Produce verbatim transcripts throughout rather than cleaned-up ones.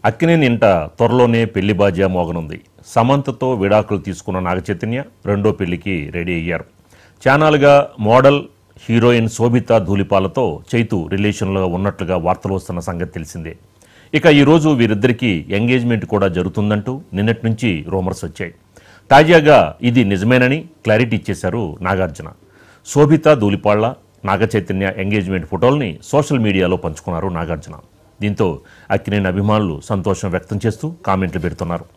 అక్కినేని ఇంట త్వరలోనే పెళ్లి బాజ్యా మోగనుంది. సమంతతో విడాకులు తీసుకున్న నాగ చైతన్య రెండో పెళ్లికి రెడీ అయ్యారు. ఛానల్గా మోడల్ హీరోయిన్ శోభిత ధూళిపాలతో చైతు రిలేషన్లో ఉన్నట్లుగా వార్తలు వస్తున్న సంగతి తెలిసిందే. ఇక ఈరోజు వీరిద్దరికీ ఎంగేజ్మెంట్ కూడా జరుగుతుందంటూ నిన్నటి నుంచి రూమర్స్ వచ్చాయి. తాజాగా ఇది నిజమేనని క్లారిటీ ఇచ్చేశారు నాగార్జున. శోభిత ధూళిపాళ్ల నాగ చైతన్య ఎంగేజ్మెంట్ ఫోటోల్ని సోషల్ మీడియాలో పంచుకున్నారు నాగార్జున. దీంతో అక్కినేని అభిమానులు సంతోషం వ్యక్తం చేస్తూ కామెంట్లు పెడుతున్నారు.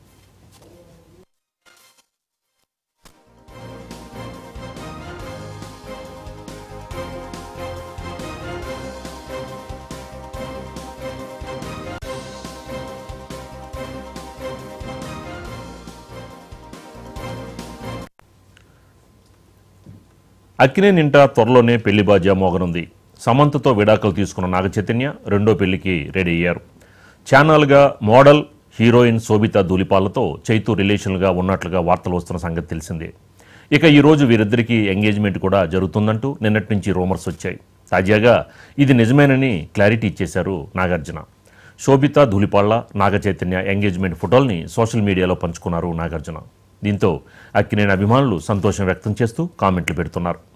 అక్కినేని ఇంట త్వరలోనే పెళ్లి బాజ్యా మోగనుంది. సమంతతో విడాకులు తీసుకున్న నాగ చైతన్య రెండో పెళ్లికి రెడీ అయ్యారు. ఛానల్గా మోడల్ హీరోయిన్ శోభిత ధూళిపాలతో చైతు రిలేషన్గా ఉన్నట్లుగా వార్తలు వస్తున్న సంగతి తెలిసిందే. ఇక ఈరోజు వీరిద్దరికీ ఎంగేజ్మెంట్ కూడా జరుగుతుందంటూ నిన్నటి నుంచి రూమర్స్ వచ్చాయి. తాజాగా ఇది నిజమేనని క్లారిటీ ఇచ్చేశారు నాగార్జున. శోభిత ధూళిపాళ్ల నాగ చైతన్య ఎంగేజ్మెంట్ ఫోటోల్ని సోషల్ మీడియాలో పంచుకున్నారు నాగార్జున. దీంతో అక్కినేని అభిమానులు సంతోషం వ్యక్తం చేస్తూ కామెంట్లు పెడుతున్నారు.